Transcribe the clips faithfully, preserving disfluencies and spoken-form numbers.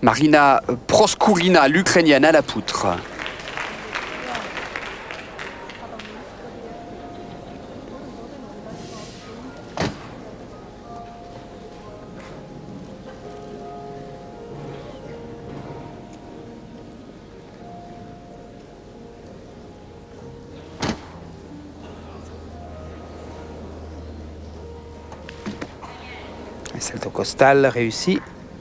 Marina Proskourina, l'Ukrainienne, à la poutre. Un salto costal réussi.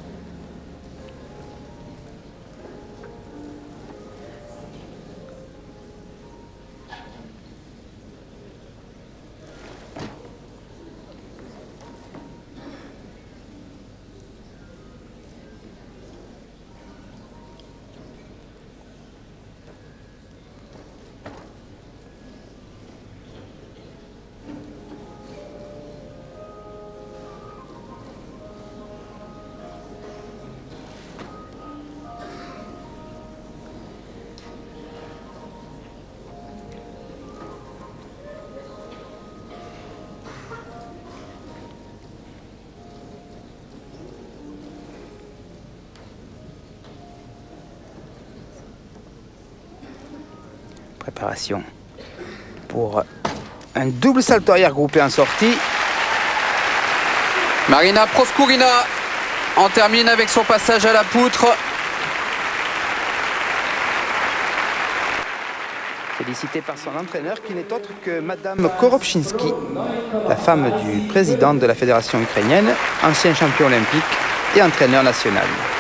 Préparation pour un double salto arrière groupé en sortie. Marina Proskourina en termine avec son passage à la poutre. Félicité par son entraîneur qui n'est autre que Madame Koropchinsky, la femme du président de la fédération ukrainienne, ancien champion olympique et entraîneur national.